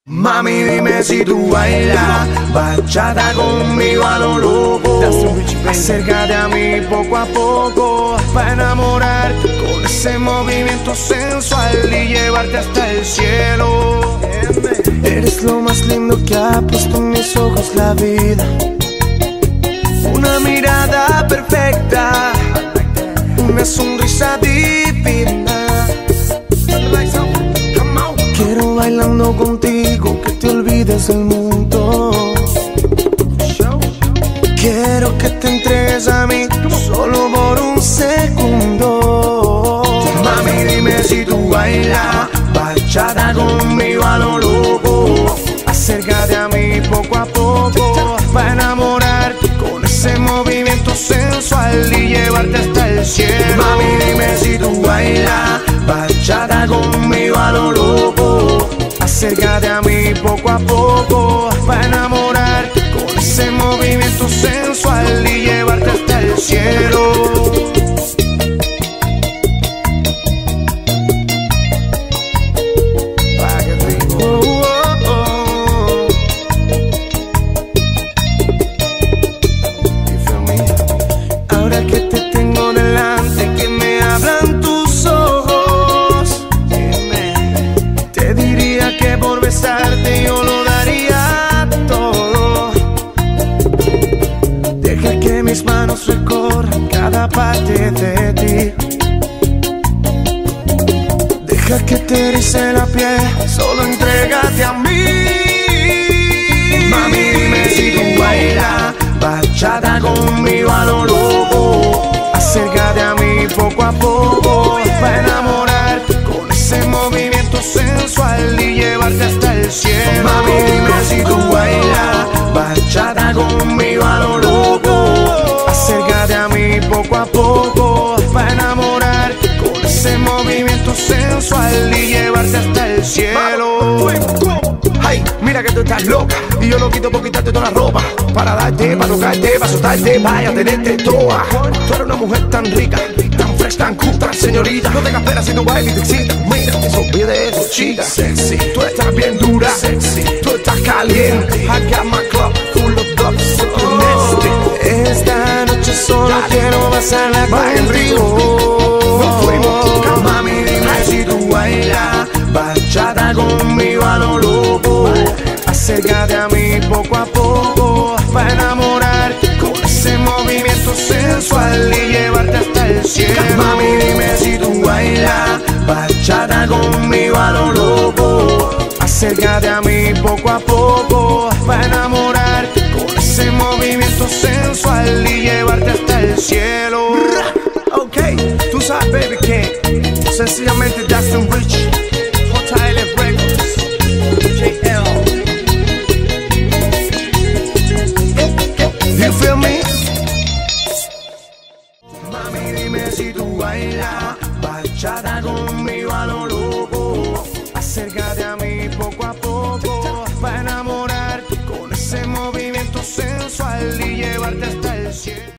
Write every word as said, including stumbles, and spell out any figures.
Mami, dime si tú bailas bachata conmigo a lo loco. Acércate a mí poco a poco para enamorarte con ese movimiento sensual y llevarte hasta el cielo. Eres lo más lindo que ha puesto en mis ojos la vida. Una mirada perfecta, una sonrisa divina. Quiero bailando contigo que te olvides del mundo. Quiero que te entregues a mí solo por un segundo. Mami, dime si tú bailas bachata conmigo a lo loco. Acércate a mí poco a poco para enamorarte con ese movimiento sensual y llevarte hasta el cielo. Mami, dime si tú bailas bachata conmigo a lo loco. Acércate a mí poco a poco para enamorarte con ese movimiento sensual y llevarte hasta el cielo. Yo lo daría todo. Deja que mis manos recorran cada parte de ti. Deja que te erice la piel, solo entrégate a mí. Mami, dime si tú bailas bachata conmigo a lo loco. Acércate a mí poco a poco para enamorarte con ese movimiento sensual y llevarte hasta el cielo. Mami, dime si tú bailas bachata conmigo a lo loco. Acércate a mí poco a poco para enamorarte con ese movimiento sensual y llevarte hasta el cielo. Ay, mira que tú estás loca y yo lo quito por quitarte toda la ropa, para darte, para tocarte, para soltarte, para tenerte toda. Tú eres una mujer tan rica, tan fresh, tan cool, tan señorita. No tengas pena si no bailas y te excitas. Mira, que se olvide de eso, chica. Sexy, tú estás bien dura. Sexy, tú estás caliente. I got my club full of dogs, oh. Esta noche solo Dale. quiero pasarla contigo. Nos fuimos. Mami, dime si tú bailas bachata conmigo a lo loco. Acércate a mí poco a poco para enamorarte con ese movimiento sensual y llevarte hasta el cielo. Mami, dime si tú bailas bachata conmigo a lo loco. Acércate a mí poco a poco para enamorarte con ese movimiento sensual y llevarte hasta el cielo. Ok, tú sabes, baby, que sencillamente